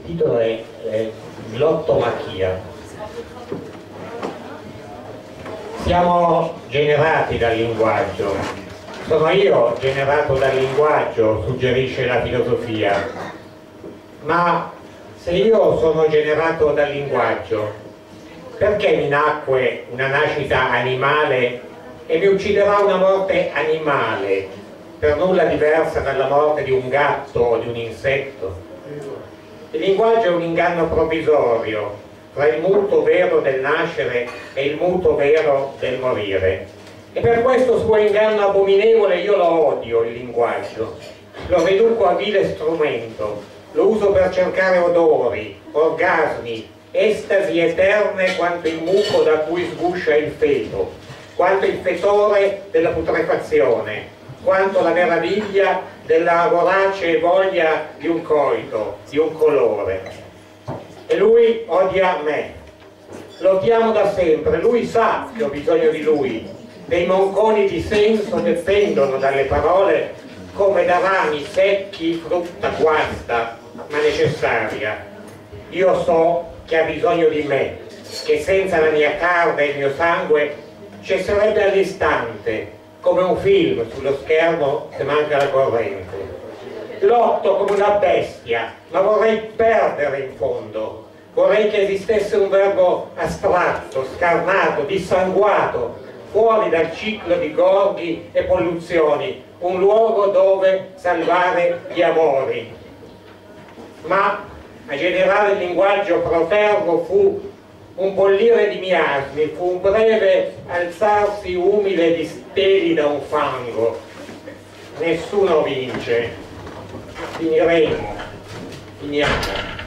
Il titolo è Glottomachia. Siamo generati dal linguaggio. Sono io generato dal linguaggio, suggerisce la filosofia. Ma se io sono generato dal linguaggio, perché mi nacque una nascita animale e mi ucciderà una morte animale, per nulla diversa dalla morte di un gatto o di un insetto? Il linguaggio è un inganno provvisorio tra il muto vero del nascere e il muto vero del morire. E per questo suo inganno abominevole io lo odio, il linguaggio. Lo riduco a vile strumento, lo uso per cercare odori, orgasmi, estasi eterne quanto il muco da cui sguscia il feto, quanto il fetore della putrefazione, quanto la meraviglia della vorace voglia di un coito, di un colore. E lui odia me. Lo odiamo da sempre, lui sa che ho bisogno di lui. Dei monconi di senso che pendono dalle parole come da rami secchi frutta guasta, ma necessaria. Io so che ha bisogno di me, che senza la mia carne e il mio sangue cesserebbe all'istante, come un film sullo schermo se manca la corrente. Lotto come una bestia, ma vorrei perdere in fondo. Vorrei che esistesse un verbo astratto, scarnato, dissanguato, fuori dal ciclo di gorghi e polluzioni, un luogo dove salvare gli amori. Ma a generare il linguaggio protervo fu un bollire di miasmi, fu un breve alzarsi umile di steli da un fango. Nessuno vince. Finiamo.